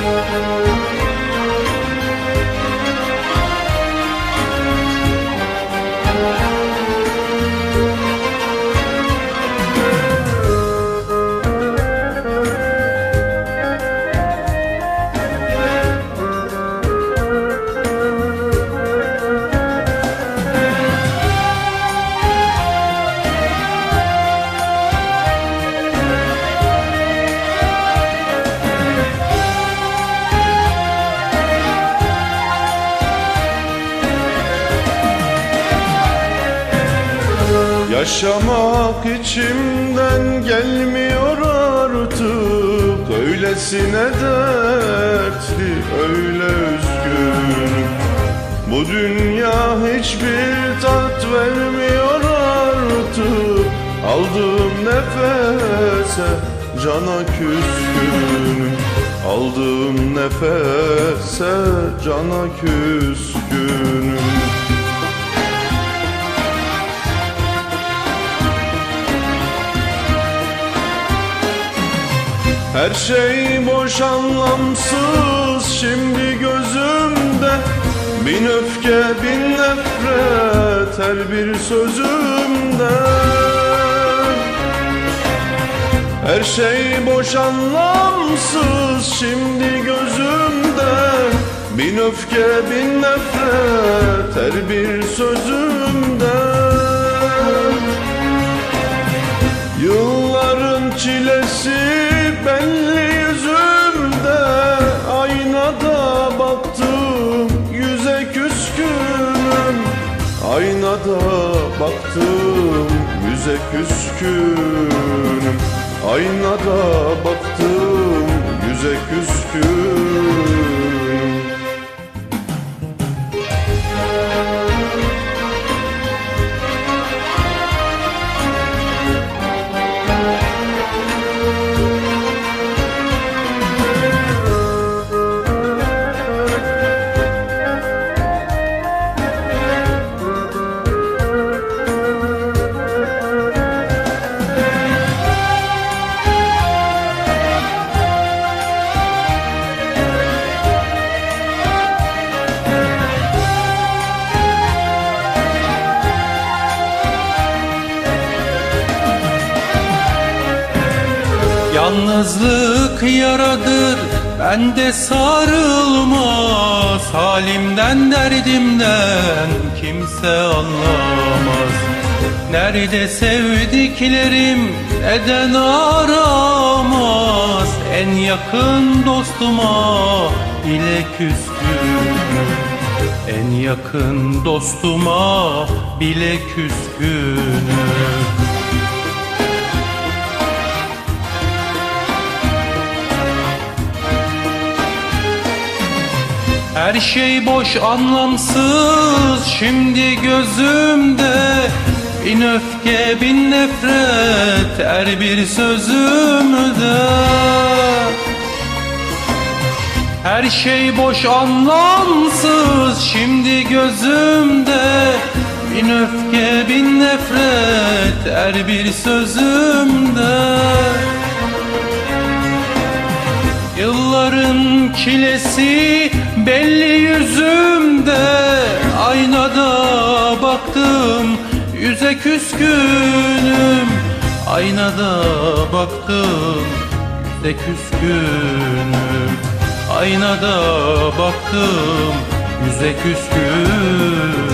Yaşamak içimden gelmiyor artık. Öylesine dertli, öyle üzgünüm. Bu dünya hiçbir tat vermiyor artık. Aldığım nefese cana küskünüm. Aldığım nefese cana küskünüm. Her şey boş, anlamsız şimdi gözümde. Bin öfke, bin nefret her bir sözümde. Her şey boş, anlamsız şimdi gözümde. Bin öfke, bin nefret her bir sözümde. Yılların çilesi belli yüzümde. Aynada baktım yüze küskünüm. Aynada baktım yüze küskünüm. Aynada baktım yüze küskünüm. Yalnızlık yaradır, bende sarılmaz. Halimden derdimden kimse anlamaz. Nerede sevdiklerim, neden aramaz? En yakın dostuma bile küskünüm. En yakın dostuma bile küskünüm. Her şey boş, anlamsız şimdi gözümde. Bin öfke, bin nefret her bir sözümde. Her şey boş, anlamsız şimdi gözümde. Bin öfke, bin nefret her bir sözümde. Yılların çilesi belli yüzümde. Aynada baktım yüze küskünüm. Aynada baktım yüze küskünüm. Aynada baktım yüze küskünüm.